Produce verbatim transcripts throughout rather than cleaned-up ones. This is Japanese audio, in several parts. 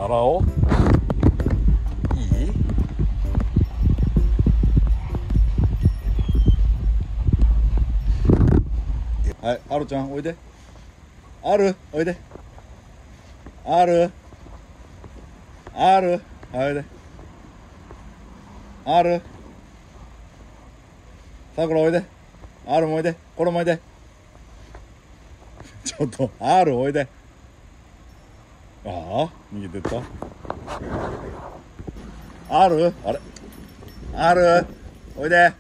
洗おう。いい？はい、あるちゃんおいで。あるおいで。あるあるはいおいで。あるさくらおいで。あるもおいで。これもおいで。ちょっとあるおいで。ああ逃げてった。あるあれあるおいで。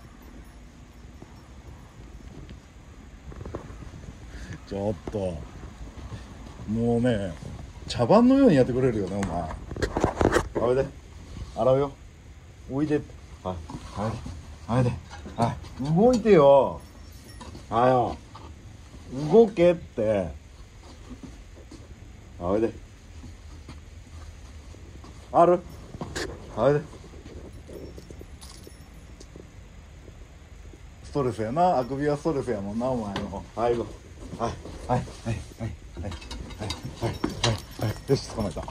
ちょっともうね茶番のようにやってくれるよねお前。おいで洗うよ。おいで。はいはいはいではい動いてよ。はよ動けって。おいで。あるおいで。ストレスやな。あくびはストレスやもんなお前の。はい行こう。はいはいはいはいはいはいはいはいはいよし捕まえた。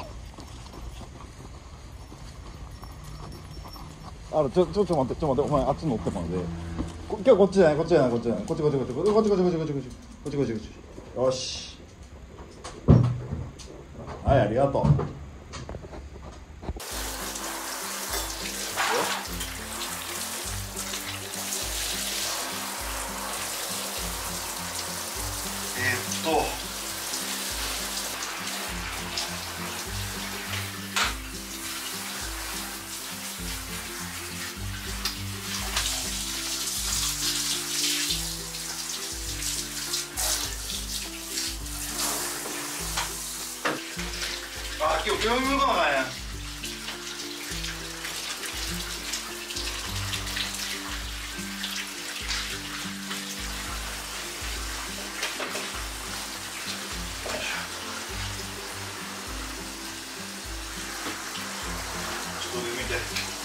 あるちょちょちょ待ってちょ待ってお前あっち乗ってもらってこ今日こっちじゃないこっちじゃないこっちじゃないこっちこっちこっちこっちこっちこっちこっちこっちこっちこっちこっちこっちこっちよしはいありがとう。えーっとあ今日病院向かうなね。ちょっと見て。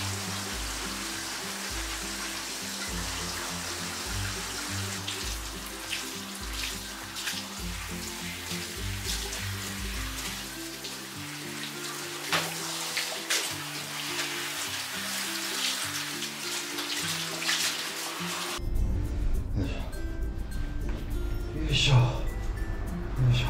よいしょよいしょ。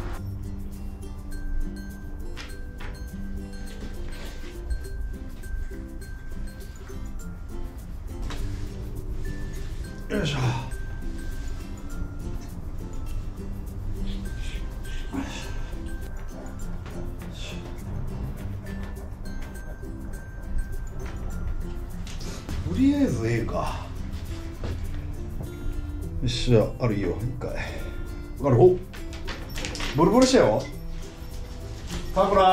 よいしょ。とりあえずええか。よっしゃあるいいよ一回。あるおブルブルしたよ。さくら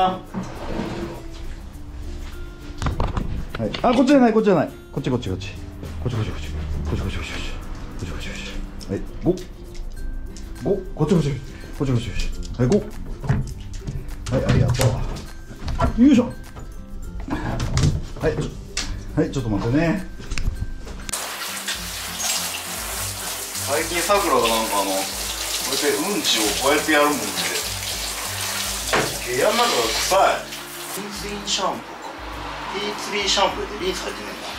はいあこっちじゃないこっちじゃないこっちこっちこっちこっちこっちこっちこっちこっちこっちこっちこっちこっちこっちこっちはいごごこっちこっちこっちこっちこっちはいごはいありがとう。よいしょはいちょはいちょっと待ってね。最近さくらがなんかあのこうやってうんちをこうやってやるもんで部屋の中が臭い。ティーツリーシャンプーかティーツリーシャンプーでリンス入ってんねんな。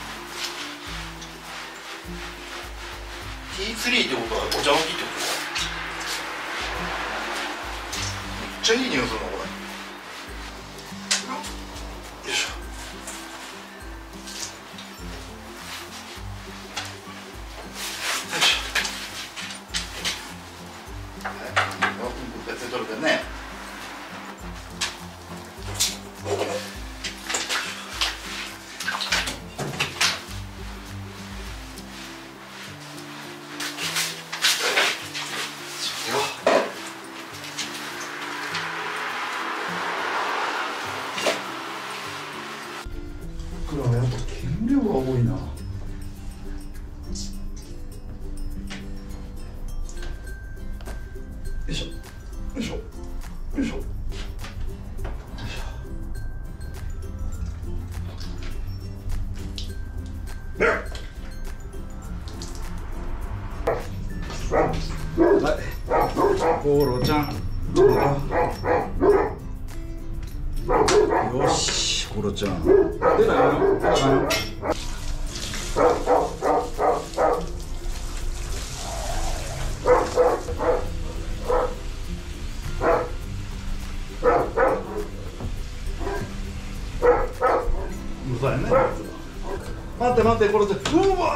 ティーツリーってことはお茶の木ってことだ。めっちゃいい匂いするなこれ。よいしょ。よいしょ。はいよく別に取れてね。やっぱ煙量が多いな。よいしょよいしょよいしょ。はい、コロちゃん。 コロちゃん出ないよ、出ないよ。うるさいね。待って待って、コロちゃん。うわ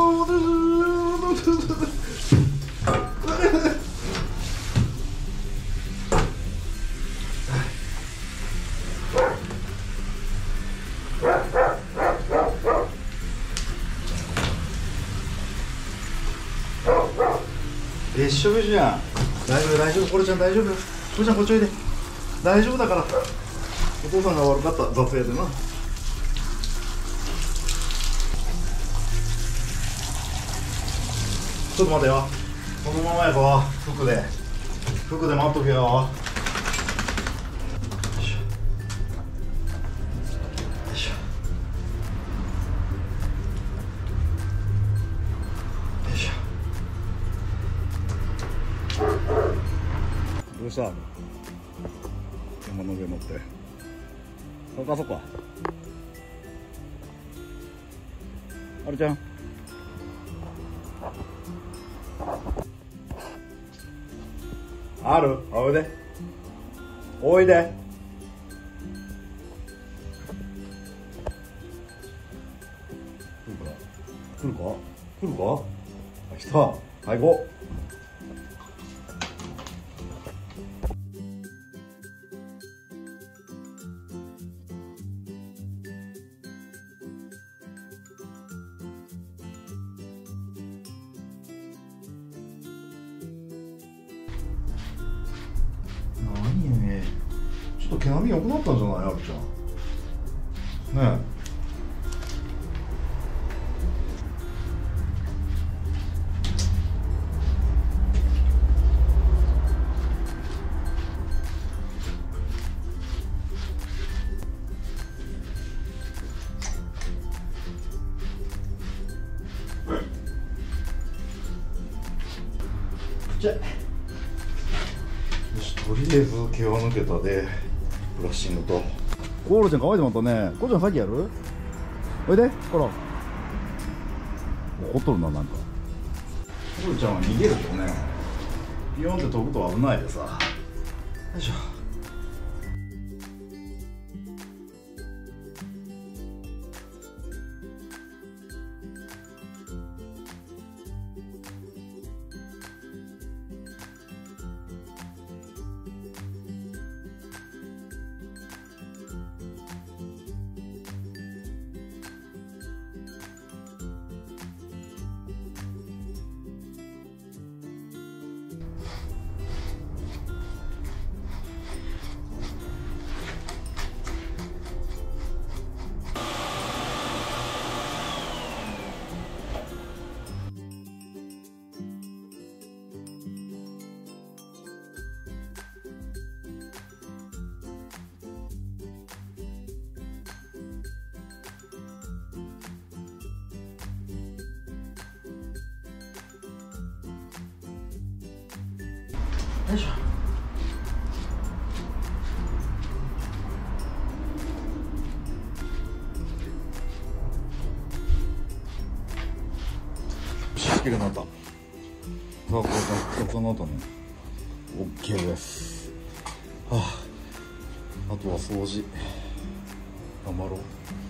べっしょべしょやん。大丈夫大丈夫、コロちゃん大丈夫。コロちゃんこっちおいで。大丈夫だから。お父さんが悪かった、雑影でな。ちょっと待てよ。このままやぞ。服で服で待っとけよ。よいしょよいしょよいしょ。どうした？山の上乗って。そっかそっか。あるちゃん。ある？おいで。おいで。来るか？来るか？来るか？あ、来た。はい、行こう。ちょっと毛並み良くなったんじゃない？あるちゃんねえ。じゃよし、とりあえず毛は抜けたで、ブラッシングと。コロちゃん乾いてまったね。コロちゃん先やる？おいで、コロ。怒っとるな、なんか。コロちゃんは逃げるとね、ピヨンって飛ぶと危ないでさ。よいしょ。よいしょ。きれいになった。さあ、これがこの後ね、OK です。はあ、あとは掃除頑張ろう。